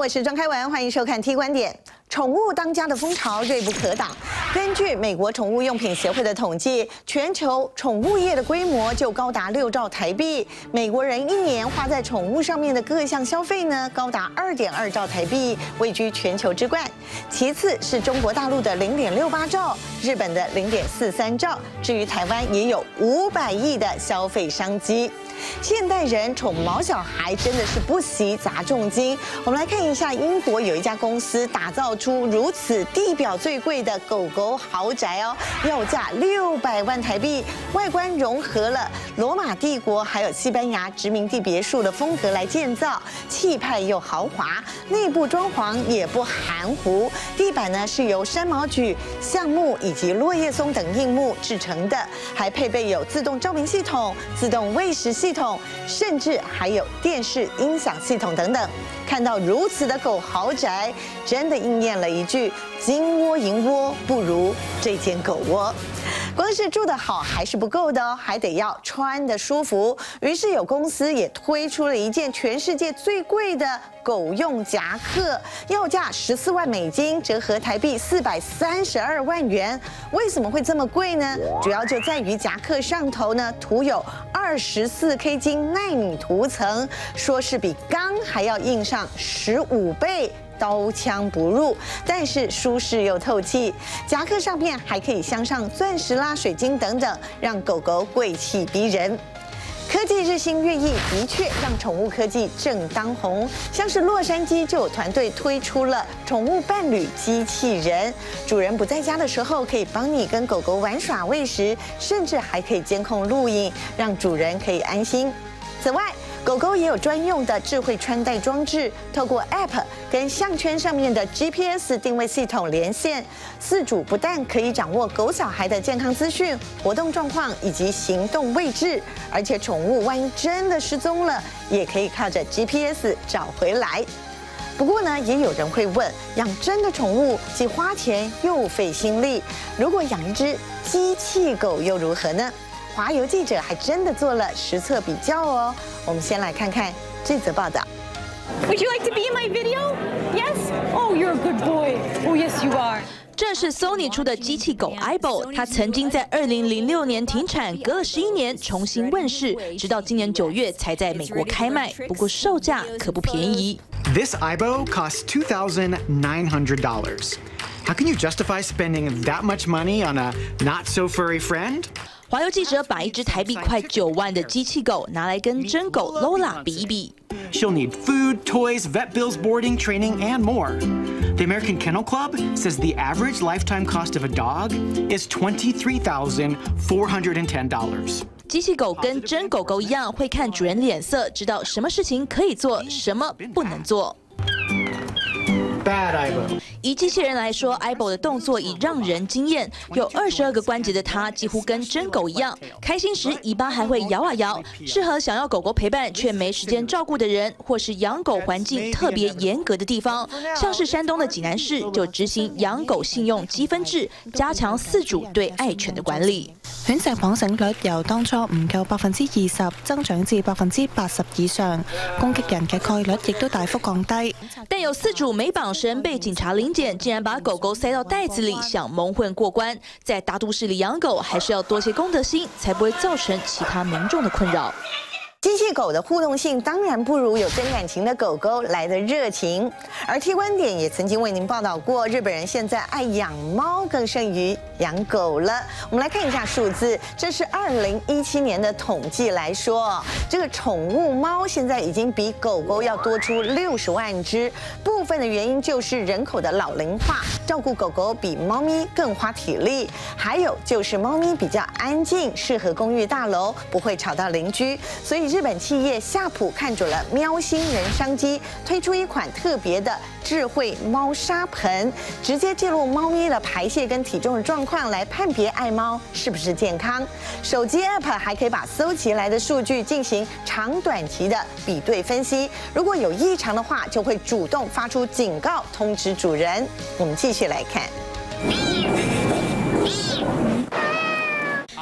我是庄开文，欢迎收看 T 观点。宠物当家的风潮锐不可挡。根据美国宠物用品协会的统计，全球宠物业的规模就高达6兆台币。美国人一年花在宠物上面的各项消费呢，高达2.2兆台币，位居全球之冠。其次是中国大陆的0.68兆，日本的0.43兆。至于台湾，也有500亿的消费商机。 现代人宠毛小孩真的是不惜砸重金。我们来看一下，英国有一家公司打造出如此地表最贵的狗狗豪宅哦，要价600万台币，外观融合了罗马帝国还有西班牙殖民地别墅的风格来建造，气派又豪华，内部装潢也不含糊，地板呢是由山毛榉、橡木以及落叶松等硬木制成的，还配备有自动照明系统、自动喂食系统，甚至还有电视音响系统等等。看到如此的狗豪宅，真的应验了一句“金窝银窝不如这间狗窝”。光是住得好还是不够的哦，还得要穿得舒服。于是有公司也推出了一件全世界最贵的狗用夹克，要价14万美金，折合台币432万元。为什么会这么贵呢？主要就在于夹克上头呢涂有24K 金奈米涂层，说是比钢还要硬上15倍。 刀枪不入，但是舒适又透气。夹克上面还可以镶上钻石啦、水晶等等，让狗狗贵气逼人。科技日新月异，的确让宠物科技正当红。像是洛杉矶就有团队推出了宠物伴侣机器人，主人不在家的时候，可以帮你跟狗狗玩耍、喂食，甚至还可以监控录影，让主人可以安心。此外， 狗狗也有专用的智慧穿戴装置，透过 App 跟项圈上面的 GPS 定位系统连线，饲主不但可以掌握狗小孩的健康资讯、活动状况以及行动位置，而且宠物万一真的失踪了，也可以靠着 GPS 找回来。不过呢，也有人会问，养真的宠物既花钱又费心力，如果养一只机器狗又如何呢？ 华邮记者还真的做了实测比较哦。我们先来看看这则报道。 Would you like to be in my video? Yes? Oh, you're a good boy. Oh, yes, you are. 这是 Sony 出的机器狗 Aibo， 它曾经在2006年停产，隔了11年重新问世，直到今年9月才在美国开卖。不过售价可不便宜。 This Aibo costs $2,900. How can you justify spending that much money on a not so furry friend? 华邮记者把一只台币快9万的机器狗拿来跟真狗 Lola 比一比。 She'll need food, toys, vet bills, boarding, training, and more. The American Kennel Club says the average lifetime cost of a dog is $23,410. 机器狗跟真狗狗一样，会看主人脸色，知道什么事情可以做，什么不能做。 Bad Aibo. 以机器人来说 ，Aibo 的动作已让人惊艳。有22个关节的它，几乎跟真狗一样。开心时，尾巴还会摇啊摇，适合想要狗狗陪伴却没时间照顾的人，或是养狗环境特别嚴格的地方。像是山東的濟南市就執行養狗信用積分制，加強飼主對愛犬的管理。 犬隻綁繩率由當初唔夠20%增長至80%以上，攻擊人嘅概率亦都大幅降低。 但有飼主沒綁繩被警察臨檢，竟然把狗狗塞到袋子裡，想蒙混過關。在大都市裡養狗，還是要多些公德心，才不會造成其他民眾的困擾。 机器狗的互动性当然不如有真感情的狗狗来的热情，而 T 观点也曾经为您报道过，日本人现在爱养猫更胜于养狗了。我们来看一下数字，这是2017年的统计来说，这个宠物猫现在已经比狗狗要多出60万只，部分的原因就是人口的老龄化，照顾狗狗比猫咪更花体力，还有就是猫咪比较安静，适合公寓大楼，不会吵到邻居，所以日本企业夏普看准了喵星人商机，推出一款特别的智慧猫砂盆，直接记录猫咪的排泄跟体重的状况，来判别爱猫是不是健康。手机 App 还可以把搜集来的数据进行长短期的比对分析，如果有异常的话，就会主动发出警告通知主人。我们继续来看。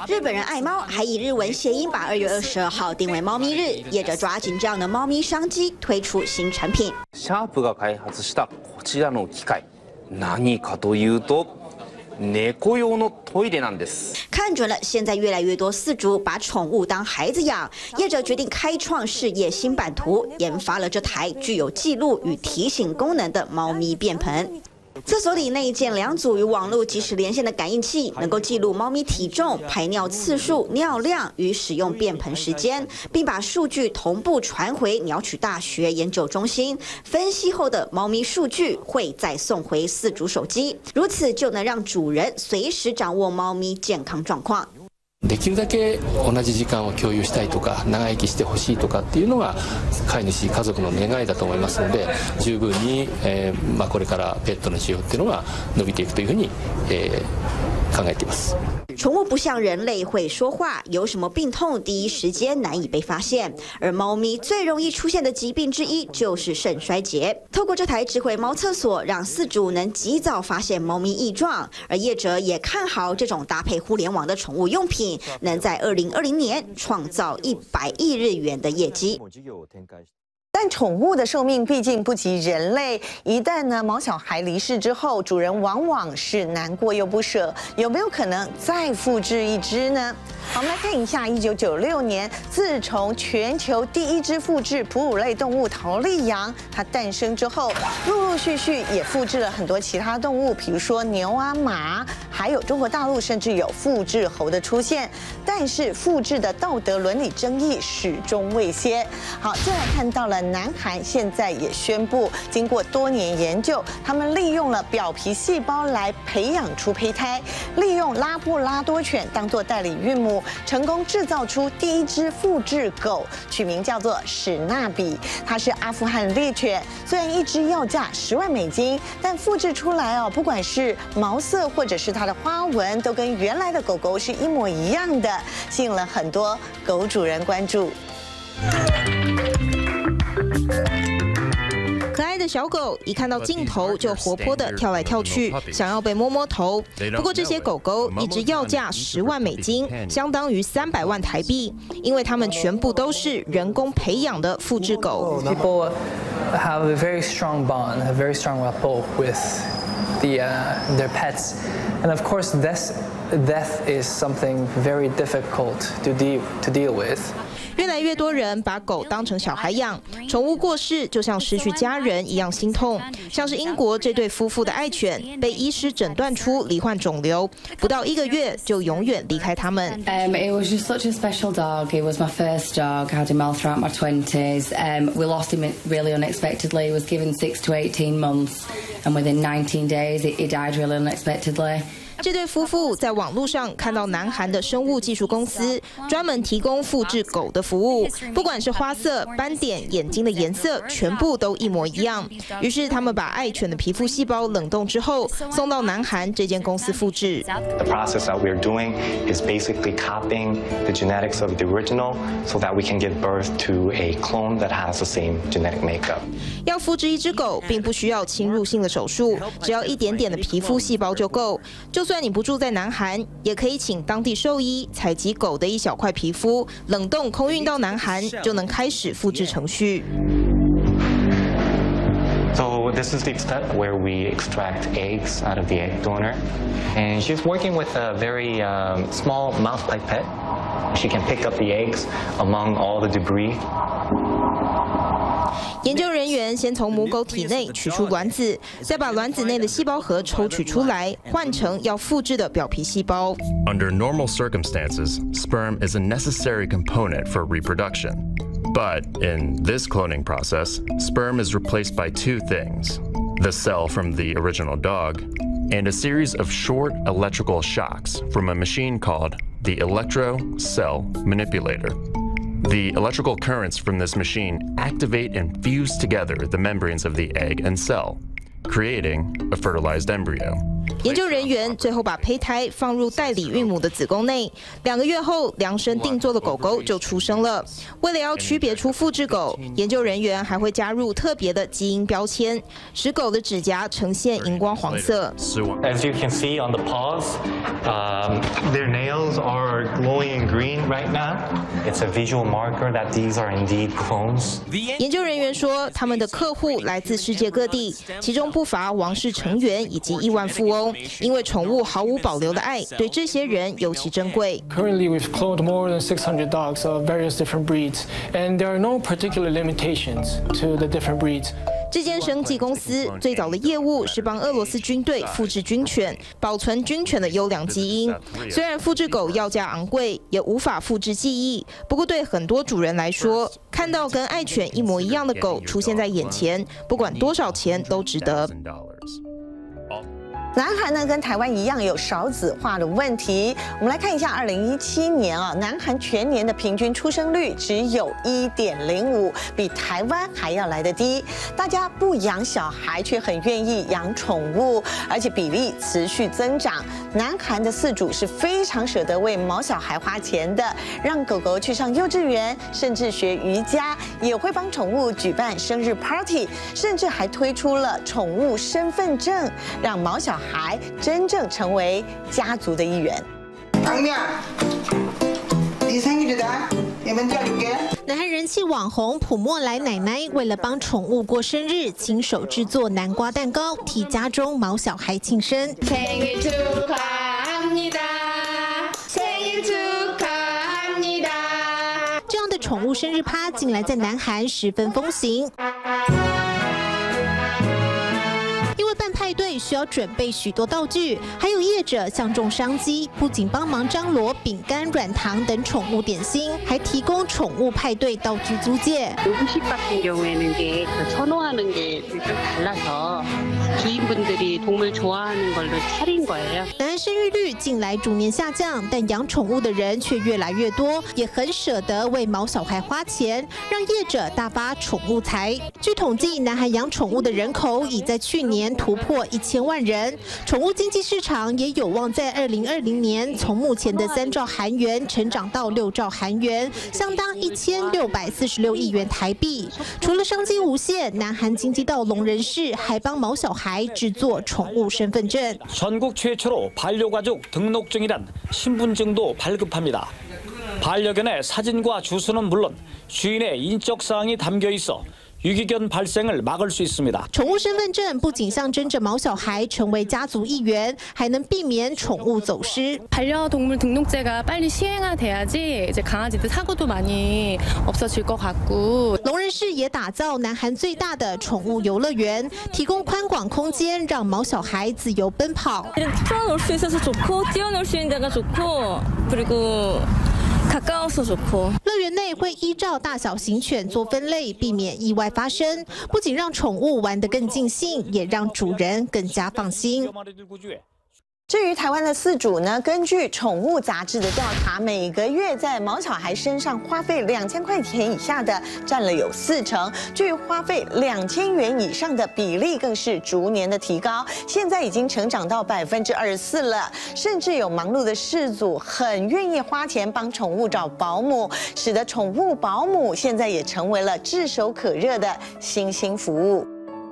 日本人爱猫，还以日文谐音把2月22号定为猫咪日，业者抓紧这样的猫咪商机，推出新产品。 シャープが開発したこちらの機械、何かというと。猫用のトイレなんです。 看准了，现在越来越多饲主把宠物当孩子养，业者决定开创事业新版图，研发了这台具有记录与提醒功能的猫咪便盆。厕所里内建2组与网络即时连线的感应器，能够记录猫咪体重、排尿次数、尿量与使用便盆时间，并把数据同步传回鸟取大学研究中心。分析后的猫咪数据会再送回饲主手机，如此就能让主人随时掌握猫咪健康状况。 できるだけ同じ時間を共有したいとか長生きしてほしいとかっていうのが飼い主家族の願いだと思いますので、十分にこれからペットの需要っていうのが伸びていくというふうに考えています。 宠物不像人类会说话，有什么病痛第一时间难以被发现，而猫咪最容易出现的疾病之一就是肾衰竭。透过这台智慧猫厕所，让饲主能及早发现猫咪异状，而业者也看好这种搭配互联网的宠物用品，能在2020年创造100亿日元的业绩。 但宠物的寿命毕竟不及人类，一旦呢毛小孩离世之后，主人往往是难过又不舍，有没有可能再复制一只呢？好，我们来看一下1996年，自从全球第一只复制哺乳类动物桃莉羊它诞生之后，陆续也复制了很多其他动物，比如说牛啊、马，还有中国大陆甚至有复制猴的出现。但是复制的道德伦理争议始终未歇。好，再来看到了南韩现在也宣布，经过多年研究，他们利用了表皮细胞来培养出胚胎，利用拉布拉多犬当作代理孕母，成功制造出第一只复制狗，取名叫做史纳比。它是阿富汗猎犬，虽然一只要价10万美金，但复制出来不管是毛色或者是它的花纹，都跟原来的狗狗是一模一样的，吸引了很多狗主人关注。 可爱的小狗一看到镜头就活泼地跳来跳去，想要被摸摸头。不过这些狗狗一只要价10万美金，相当于300万台币，因为它们全部都是人工培养的复制狗。 People have a very strong bond, a very strong rapport with their pets, and of course, death is something very difficult to deal with. 越来越多人把狗当成小孩养，宠物过世就像失去家人一样心痛。像是英国这对夫妇的爱犬，被医师诊断出罹患肿瘤，不到1个月就永远离开他们。 It was just such a special dog. It was my first dog. I had him all throughout my 20s. We lost him really unexpectedly. He was given 6 to 18 months, and within 19 days, he died really unexpectedly. 这对夫妇在网络上看到南韩的生物技术公司专门提供复制狗的服务，不管是花色、斑点、眼睛的颜色，全部都一模一样。于是他们把爱犬的皮肤细胞冷冻之后，送到南韩这间公司复制。 The process that we're doing is basically copying the genetics of the original, so that we can give birth to a clone that has the same genetic makeup. 要复制一只狗，并不需要侵入性的手术，只要一点点的皮肤细胞就够。就算你不住在南韩，也可以请当地兽医采集狗的一小块皮肤，冷冻空运到南韩，就能开始复制程序。 So this is the step where we extract eggs out of the egg donor, and she's working with a very small mouse pipette. She can pick up the eggs among all the debris. 研究人员先从母狗体内取出卵子，再把卵子内的细胞核抽取出来，换成要复制的表皮细胞。 Under normal circumstances, sperm is a necessary component for reproduction. But in this cloning process, sperm is replaced by 2 things: the cell from the original dog, and a series of short electrical shocks from a machine called the electro-cell manipulator. The electrical currents from this machine activate and fuse together the membranes of the egg and cell, creating a fertilized embryo. 研究人员最后把胚胎放入代理孕母的子宫内，2个月后量身定做的狗狗就出生了。为了要区别出复制狗，研究人员还会加入特别的基因标签，使狗的指甲呈现荧光黄色。 As you can see on the paws, their nails are glowing green right now. It's a visual marker that these are indeed clones. 研究人员说，他们的客户来自世界各地，其中不乏王室成员以及亿万富翁。因为宠物毫无保留的爱，对这些人尤其珍贵。 Currently, we've cloned more than 600 dogs of various different breeds, and there are no particular limitations to the different breeds. 这间生技公司最早的业务是帮俄罗斯军队复制军犬，保存军犬的优良基因。虽然复制狗要价昂贵，也无法复制记忆，不过对很多主人来说，看到跟爱犬一模一样的狗出现在眼前，不管多少钱都值得。 南韩呢跟台湾一样有少子化的问题。我们来看一下2017年啊，南韩全年的平均出生率只有1.05，比台湾还要来得低。大家不养小孩，却很愿意养宠物，而且比例持续增长。南韩的饲主是非常舍得为毛小孩花钱的，让狗狗去上幼稚园，甚至学瑜伽，也会帮宠物举办生日 party， 甚至还推出了宠物身份证，让毛小孩真正成为家族的一员。 南韩人气网红朴莫莱奶奶为了帮宠物过生日，亲手制作南瓜蛋糕，替家中毛小孩庆生。这样的宠物生日趴近来在南韩十分风行。因为办派对需要准备许多道具，还有业者相中商机，不仅帮忙张罗饼干、软糖等宠物点心，还提供宠物派对道具租借。 음식 같은 경우에는 이제 선호하는 게 좀 달라서 주인분들이 동물 좋아하는 걸로 차린 거예요. 南韩生育率近来逐年下降，但养宠物的人却越来越多，也很舍得为毛小孩花钱，让业者大发宠物财。据统计，南韩养宠物的人口已在去年突破1000万人，宠物经济市场也有望在2020年从目前的3兆韩元成长到6兆韩元，相当1646亿元台币。除了商机无限，南韩经济道龙人士还帮毛小孩制作宠物身份证。 전국 최초로 반려가족 등록증이란 신분증도 발급합니다. 반려견의 사진과 주소는 물론 주인의 인적 사항이 담겨 있어 유기견 발생을 막을 수 있습니다. 宠物身份证不仅象征着毛小孩成为家族一员，还能避免宠物走失。 반려동물 등록제가 빨리 시행화돼야지 이제 강아지들 사고도 많이 없어질 것 같고. 龙人士也打造南韩最大的宠物游乐园，提供宽广空间，让毛小孩自由奔跑。 풀어놓을 수 있어서 좋고 뛰어놀 수 있는 데가 좋고 그리고 가까워서 좋고. 乐园内会依照大小型犬做分类，避免意外发生。不仅让宠物玩得更尽兴，也让主人更加放心。 至于台湾的饲主呢，根据宠物杂志的调查，每个月在毛小孩身上花费2000块钱以下的占了有40%，至于花费2000元以上的比例更是逐年的提高，现在已经成长到24%了。甚至有忙碌的饲主很愿意花钱帮宠物找保姆，使得宠物保姆现在也成为了炙手可热的新兴服务。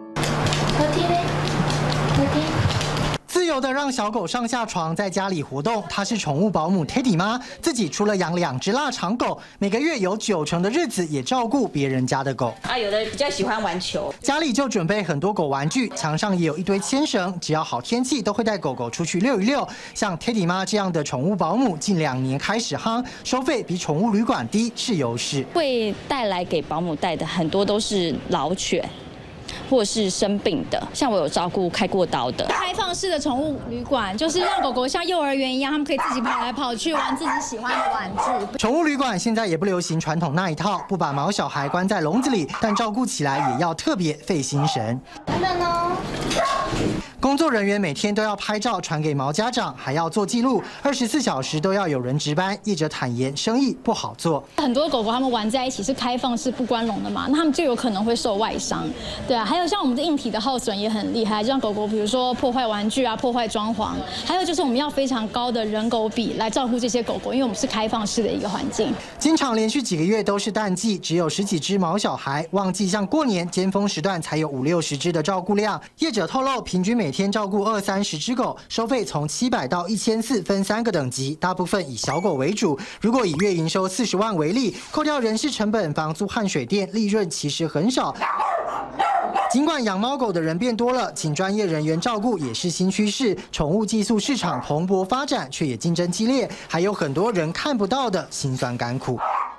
自由的让小狗上下床，在家里活动。她是宠物保姆 Teddy 妈，自己除了养2只腊肠狗，每个月有90%的日子也照顾别人家的狗。 有的比较喜欢玩球， 家里就准备很多狗玩具，墙上也有一堆牵绳，只要好天气都会带狗狗出去遛一遛。像 Teddy 妈这样的宠物保姆，近2年开始夯，收费比宠物旅馆低是优势。 会带来给保姆带的很多都是老犬。 或者是生病的，像我有照顾开过刀的。 开放式的宠物旅馆，就是让狗狗像幼儿园一样，他们可以自己跑来跑去玩自己喜欢的玩具。 宠物旅馆现在也不流行传统那一套，不把毛小孩关在笼子里，但照顾起来也要特别费心神。 等等哦。 工作人员每天都要拍照传给毛家长，还要做记录，24小时都要有人值班。业者坦言，生意不好做。 很多狗狗它们玩在一起是开放式不关笼的嘛，那它们就有可能会受外伤。对啊，还有像我们的硬体的耗损也很厉害，就像狗狗比如说破坏玩具啊、破坏装潢，还有就是我们要非常高的人狗比来照顾这些狗狗，因为我们是开放式的一个环境。 经常连续几个月都是淡季，只有10几只毛小孩，旺季像过年尖峰时段才有50、60只的照顾量。业者透露，平均每天照顾20-30只狗，收费从700到1400，分3个等级，大部分以小狗为主。如果以月营收40万为例，扣掉人事成本、房租和水电，利润其实很少。尽管养猫狗的人变多了，请专业人员照顾也是新趋势。宠物寄宿市场蓬勃发展，却也竞争激烈，还有很多人看不到的辛酸甘苦。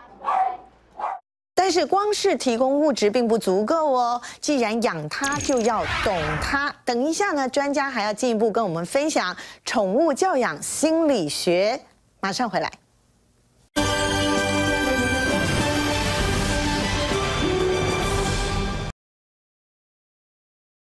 但是光是提供物质并不足够哦，既然养它就要懂它。等一下呢，专家还要进一步跟我们分享宠物教养心理学，马上回来。